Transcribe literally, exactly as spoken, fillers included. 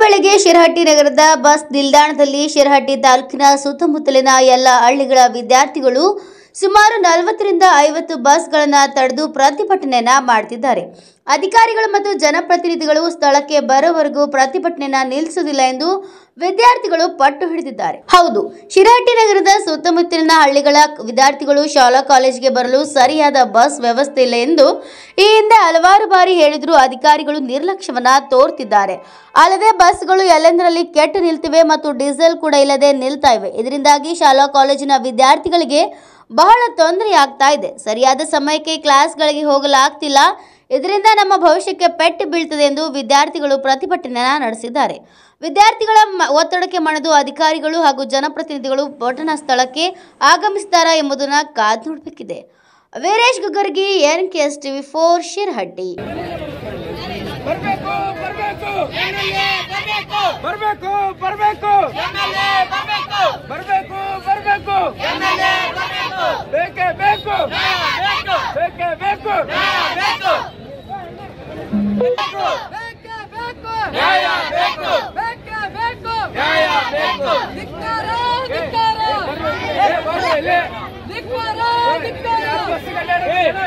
ಬೆಳಗ್ಗೆ ಶಿರಹಟ್ಟಿ ನಗರದ ಬಸ್ ನಿಲ್ದಾಣದಲ್ಲಿ ಶಿರಹಟ್ಟಿ ತಾಲೂಕಿನ ಸುತ್ತಮುತ್ತಲಿನ ಎಲ್ಲ ಹಳ್ಳಿಗಳ ವಿದ್ಯಾರ್ಥಿಗಳು ಸುಮಾರು ನಲವತ್ತರಿಂದ ಐವತ್ತು ಬಸ್ಗಳನ್ನು ತಡೆದು ಪ್ರತಿಭಟನೆಯನ್ನ ಮಾಡುತ್ತಿದ್ದಾರೆ. ಅಧಿಕಾರಿಗಳು ಮತ್ತು ಜನಪ್ರತಿನಿಧಿಗಳು ಸ್ಥಳಕ್ಕೆ ಬರೋವರೆಗೂ ಪ್ರತಿಭಟನೆಯನ್ನ ನಿಲ್ಲಿಸುವುದಿಲ್ಲ ಎಂದು ವಿದ್ಯಾರ್ಥಿಗಳು ಪಟ್ಟು ಹಿಡಿದಿದ್ದಾರೆ. ಹೌದು, ಶಿರಹಟ್ಟಿ ನಗರದ ಸುತ್ತಮುತ್ತಲಿನ ಹಳ್ಳಿಗಳ ವಿದ್ಯಾರ್ಥಿಗಳು ಶಾಲಾ ಕಾಲೇಜಿಗೆ ಬರಲು ಸರಿಯಾದ ಬಸ್ ವ್ಯವಸ್ಥೆ ಇಲ್ಲ ಎಂದು ಈ ಹಿಂದೆ ಹಲವಾರು ಬಾರಿ ಹೇಳಿದ್ರು ಅಧಿಕಾರಿಗಳು ನಿರ್ಲಕ್ಷ್ಯವನ್ನ ತೋರ್ತಿದ್ದಾರೆ. ಅಲ್ಲದೆ ಬಸ್ಗಳು ಎಲ್ಲೆಂದರಲ್ಲಿ ಕೆಟ್ಟು ನಿಲ್ತಿವೆ ಮತ್ತು ಡೀಸೆಲ್ ಕೂಡ ಇಲ್ಲದೆ ನಿಲ್ತಾ ಇವೆ. ಇದರಿಂದಾಗಿ ಶಾಲಾ ಕಾಲೇಜಿನ ವಿದ್ಯಾರ್ಥಿಗಳಿಗೆ ಬಹಳ ತೊಂದರೆ ಆಗ್ತಾ ಇದೆ. ಸರಿಯಾದ ಸಮಯಕ್ಕೆ ಕ್ಲಾಸ್ಗಳಿಗೆ ಹೋಗಲಾಗ್ತಿಲ್ಲ. ಇದರಿಂದ ನಮ್ಮ ಭವಿಷ್ಯಕ್ಕೆ ಪೆಟ್ಟು ಬೀಳ್ತದೆ ಎಂದು ವಿದ್ಯಾರ್ಥಿಗಳು ಪ್ರತಿಭಟನೆ ನಡೆಸಿದ್ದಾರೆ. ವಿದ್ಯಾರ್ಥಿಗಳ ಒತ್ತಡಕ್ಕೆ ಮಣಿದು ಅಧಿಕಾರಿಗಳು ಹಾಗೂ ಜನಪ್ರತಿನಿಧಿಗಳು ಘಟನಾ ಸ್ಥಳಕ್ಕೆ ಆಗಮಿಸಿದ್ದಾರಾ ಎಂಬುದನ್ನು ಕಾದು ನೋಡಬೇಕಿದೆ. Veeresh Guggargi, N K S TV four, Shirahatti. ಬೇಕು ಬೇಕು ಬೇಕು ಬೇಕು ಬೇಕು